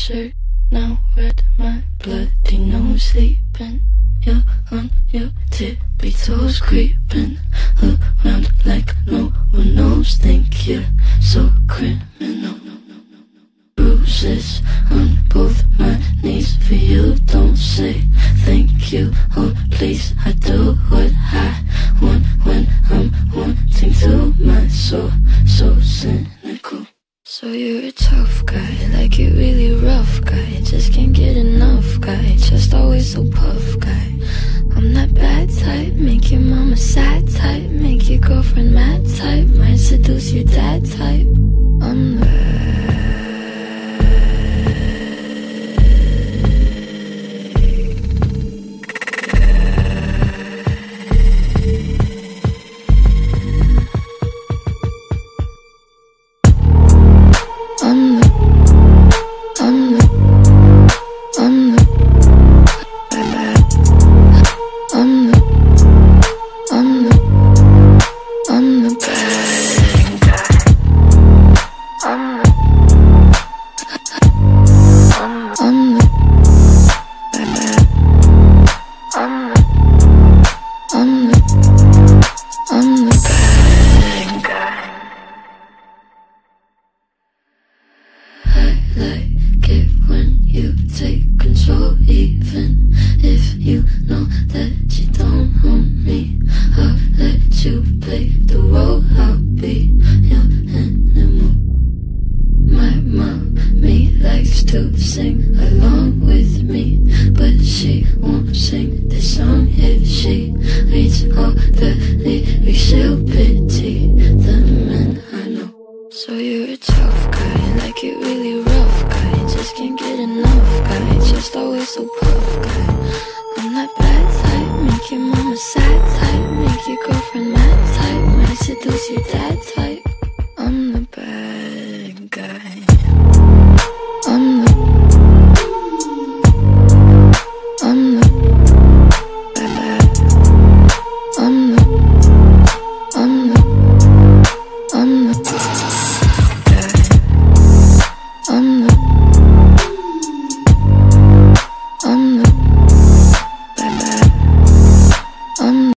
shirt now red, my bloody nose sleeping. You're on your tippy toes creeping around like no one knows. Think you're so criminal. Bruises on both my knees for you. Don't say thank you or please. I do what I want when I'm wanting to. My soul so cynical. So you're a tough guy, like it really rough guy. Just can't get enough guy, just always so puff guy. I'm that bad type, make your mama sad type, make your girlfriend mad type, might seduce your dad type. I'm not bad.